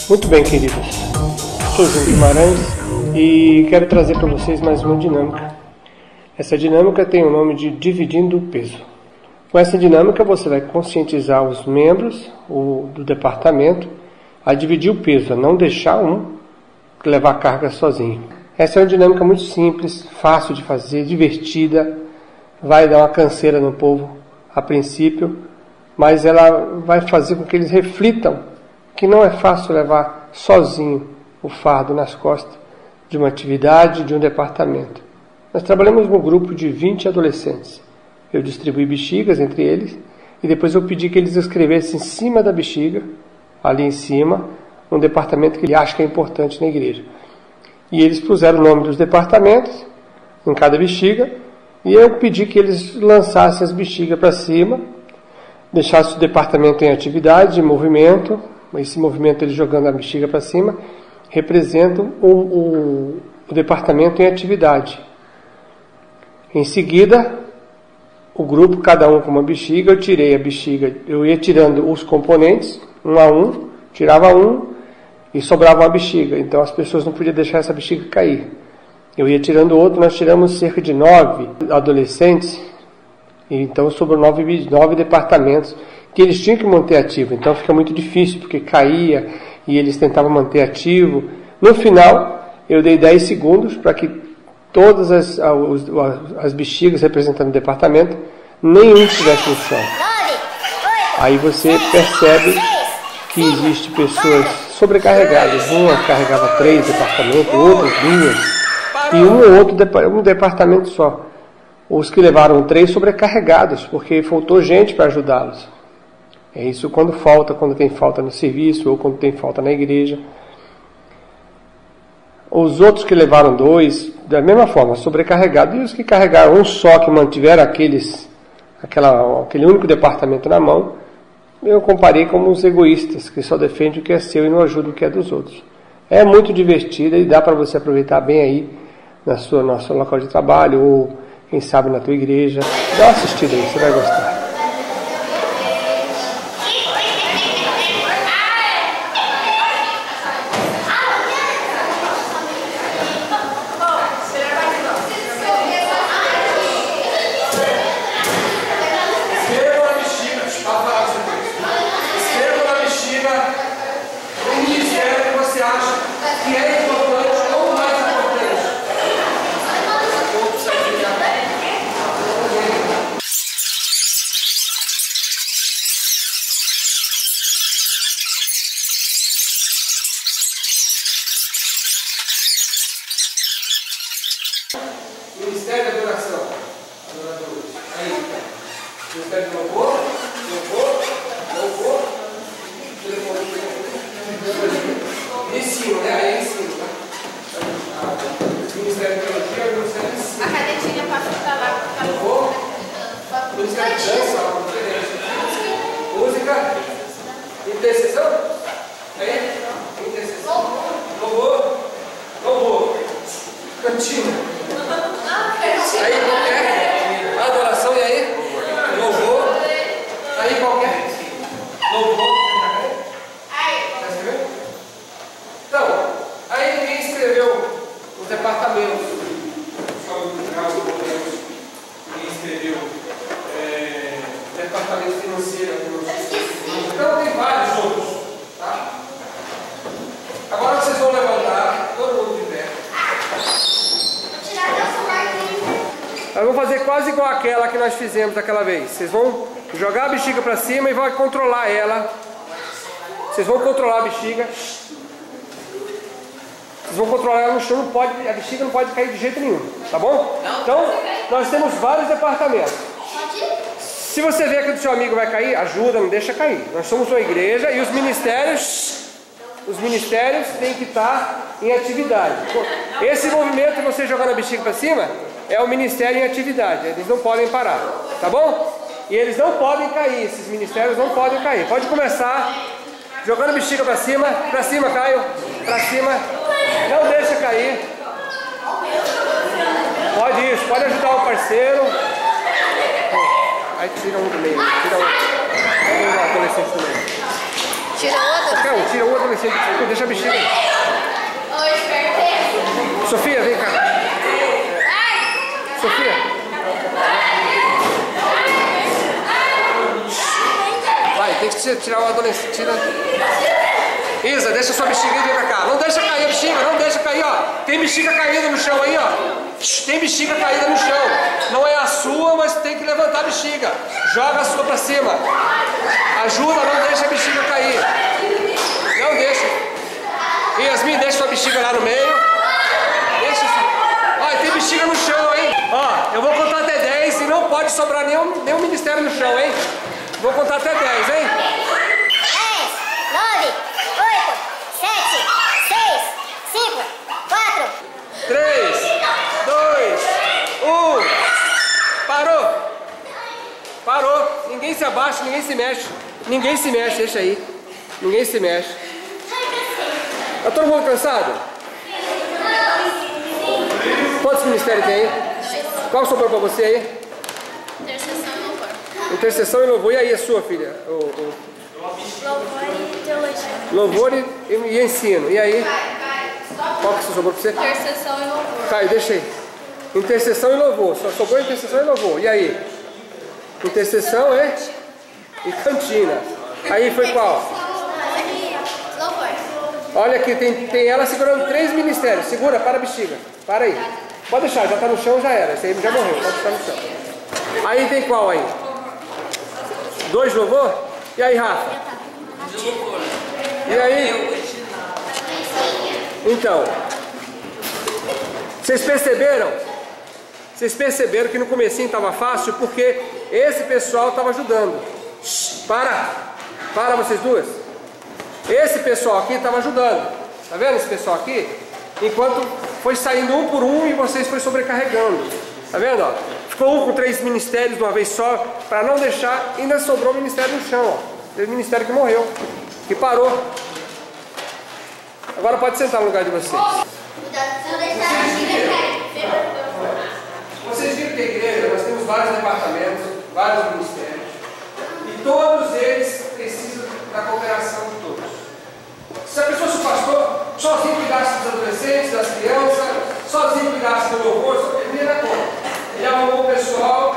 Muito bem, queridos. Sou João Guimarães e quero trazer para vocês mais uma dinâmica. Essa dinâmica tem o nome de dividindo o peso. Com essa dinâmica você vai conscientizar os membros do departamento a dividir o peso, a não deixar um levar a carga sozinho. Essa é uma dinâmica muito simples, fácil de fazer, divertida, vai dar uma canseira no povo a princípio, mas ela vai fazer com que eles reflitam que não é fácil levar sozinho o fardo nas costas de uma atividade, de um departamento. Nós trabalhamos num grupo de 20 adolescentes. Eu distribuí bexigas entre eles e depois eu pedi que eles escrevessem em cima da bexiga, ali em cima, um departamento que ele acha que é importante na igreja. E eles puseram o nome dos departamentos em cada bexiga e eu pedi que eles lançassem as bexigas para cima, deixassem o departamento em atividade, em movimento. Esse movimento, ele jogando a bexiga para cima, representa o departamento em atividade. Em seguida, o grupo, cada um com uma bexiga, eu tirei a bexiga, eu ia tirando os componentes, um a um, tirava um e sobrava uma bexiga. Então as pessoas não podiam deixar essa bexiga cair. Eu ia tirando outro, nós tiramos cerca de 9 adolescentes, e então sobrou 9 departamentos que eles tinham que manter ativo. Então fica muito difícil, porque caía e eles tentavam manter ativo. No final, eu dei 10 segundos para que todas as bexigas representando o departamento, nenhum estivesse no chão. Aí você percebe que existe pessoas sobrecarregadas. Uma carregava 3 departamentos, outras 2, e um departamento só. Os que levaram 3 sobrecarregados, porque faltou gente para ajudá-los. É isso quando tem falta no serviço ou quando tem falta na igreja. Os outros que levaram 2, da mesma forma, sobrecarregados. E os que carregaram um só, que mantiveram aquele único departamento na mão, eu comparei como os egoístas, que só defendem o que é seu e não ajudam o que é dos outros. É muito divertida e dá para você aproveitar bem aí no seu local de trabalho ou, quem sabe, na tua igreja. Dá uma assistida aí, você vai gostar. Ministério da adoração. Adoradores. Aí. Ministério do louvor. Ensino, né? Aí ensino, né? Ministério de teologia, Ministério de ensino. A canetinha passa pra lá. Louvor. Ministério de dança, música. Intercessão. Aí. Intercessão. Louvor. Cantina. Aí qualquer adoração, e aí? Louvor. Aí qualquer louvor. Já escreveu? Então, aí ninguém escreveu os departamentos. Ninguém escreveu departamento financeiro. Então tem vários outros. Tá? Agora vocês vão levantar, todo mundo de pé. Nós vamos fazer quase igual aquela que nós fizemos daquela vez. Vocês vão jogar a bexiga para cima e vão controlar ela. Vocês vão controlar a bexiga. Vocês vão controlar ela no chão. A bexiga não pode cair de jeito nenhum. Tá bom? Então, nós temos vários departamentos. Se você vê que o seu amigo vai cair, ajuda, não deixa cair. Nós somos uma igreja e os ministérios têm que estar em atividade. Esse movimento de você jogar a bexiga para cima é o ministério em atividade. Eles não podem parar, tá bom? E eles não podem cair, esses ministérios não podem cair. Pode começar jogando a bexiga para cima, Caio, para cima. Não deixa cair. Pode ajudar o parceiro. Aí tira um do meio, tira um adolescente do meio. Tira o adolescente. Qualquer um, tira o adolescente. Deixa a bexiga aí. Sofia, vem cá. Sofia. Vai, tem que tirar o adolescente. Tira. Isa, deixa sua bexiga aí, vem pra cá. Não deixa cair a bexiga, não deixa cair, ó. Tem bexiga caída no chão aí, ó. Tem bexiga caída no chão. Não é a sua, mas tem que levantar a bexiga. Joga a sua pra cima. Ajuda, não deixa a bexiga cair. Não deixa. Yasmin, deixa sua bexiga lá no meio. Deixa sua... Ó, tem bexiga no chão, hein? Ó, eu vou contar até 10 e não pode sobrar nenhum ministério no chão, hein? Vou contar até 10, hein? 3, 2, 1. Parou. Parou. Ninguém se abaixa, ninguém se mexe. Ninguém se mexe, deixa aí. Ninguém se mexe. Tá todo mundo cansado? Quantos ministérios tem aí? Qual sobrou pra você aí? Intercessão e louvor. Intercessão e louvor. E aí a sua filha? Louvor e teologia. Louvor e ensino. E aí? Qual que sobrou pra você? Intercessão e louvor. Caio, deixa aí. Intercessão e louvor. Só sobrou intercessão e louvor. E aí? Intercessão e cantina. Aí foi qual? Louvor. Olha aqui, tem ela segurando 3 ministérios. Segura, para a bexiga. Para aí. Pode deixar, já está no chão, já era. Esse aí já morreu, pode deixar no chão. Aí tem qual aí? 2 louvor? E aí, Rafa? E aí? Então, vocês perceberam? Vocês perceberam que no comecinho estava fácil porque esse pessoal estava ajudando. Para vocês duas. Esse pessoal aqui estava ajudando. Tá vendo esse pessoal aqui? Enquanto foi saindo um por um e vocês foi sobrecarregando. Tá vendo? Ó? Ficou um com 3 ministérios de uma vez só, para não deixar, ainda sobrou um ministério no chão. Ó. Teve ministério que morreu, que parou. Agora pode sentar no lugar de vocês. Vocês viram que a igreja, nós temos vários departamentos, vários ministérios, e todos eles precisam da cooperação de todos. Se a pessoa, se o pastor, sozinho cuidasse dos adolescentes, das crianças, sozinho cuidasse do louvor, só perderia a conta. Ele arrumou o pessoal